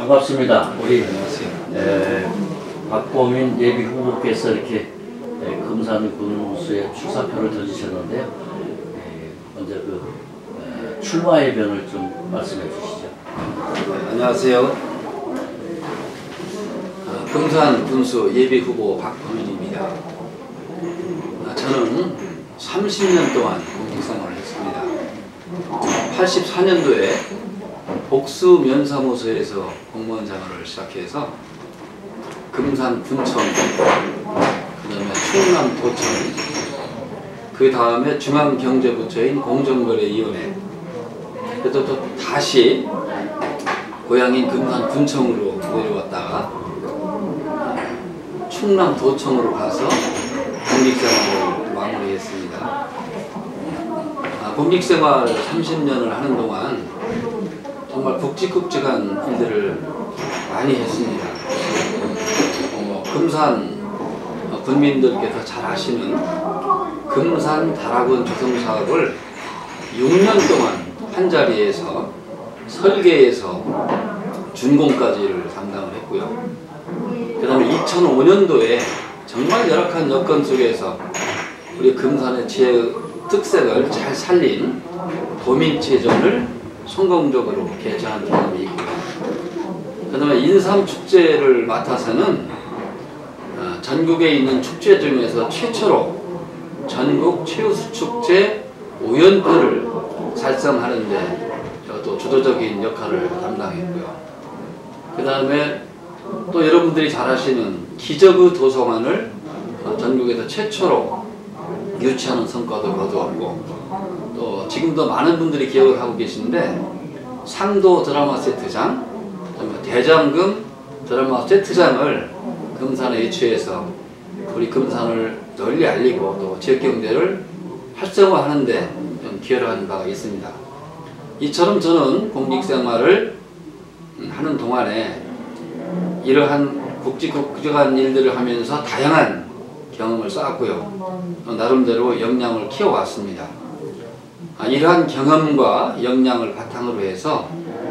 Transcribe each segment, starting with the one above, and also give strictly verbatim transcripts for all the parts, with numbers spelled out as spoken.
반갑습니다. 우리 에, 박보민 예비 후보께서 이렇게 에, 금산 군수에 출사표를 던지셨는데요. 에, 먼저 그 에, 출마의 변을 좀 말씀해 주시죠. 네, 안녕하세요. 어, 금산 군수 예비 후보 박보민입니다. 아, 저는 삼십 년 동안 공직생활을 했습니다. 팔십사 년도에 복수 면사무소에서 공무원 생활을 시작해서 금산 군청, 그 다음에 충남 도청, 그 다음에 중앙경제부처인 공정거래위원회, 그래서 또 다시 고향인 금산 군청으로 내려왔다가 충남 도청으로 가서 공직생활을 마무리했습니다. 아, 공직생활 삼십 년을 하는 동안 정말 굵직굵직한 일들을 많이 했습니다. 어, 금산 군민들께서 잘 아시는 금산 다락원 조성사업을 육 년 동안 한자리에서 설계에서 준공까지를 담당을 했고요. 그 다음에 이천오 년도에 정말 열악한 여건 속에서 우리 금산의 지혜 특색을 잘 살린 도민체전을 성공적으로 개최한 경험이 있고요. 그 다음에 인삼축제를 맡아서는 전국에 있는 축제 중에서 최초로 전국 최우수축제 오 연표를 달성하는데 또 주도적인 역할을 담당했고요. 그 다음에 또 여러분들이 잘 아시는 기적의 도서관을 전국에서 최초로 유치하는 성과도 거두었고, 또 지금도 많은 분들이 기억을 하고 계신데 상도 드라마 세트장, 대장금 드라마 세트장을 금산에 유치해서 우리 금산을 널리 알리고 또 지역경제를 활성화하는 데 좀 기여를 한 바가 있습니다. 이처럼 저는 공직생활을 하는 동안에 이러한 굵직굵직한 일들을 하면서 다양한 경험을 쌓았고요. 나름대로 역량을 키워왔습니다. 이러한 경험과 역량을 바탕으로 해서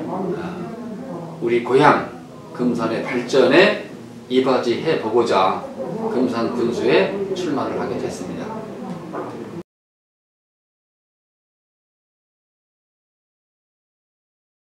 우리 고향 금산의 발전에 이바지해 보고자 금산 군수에 출마를 하게 됐습니다.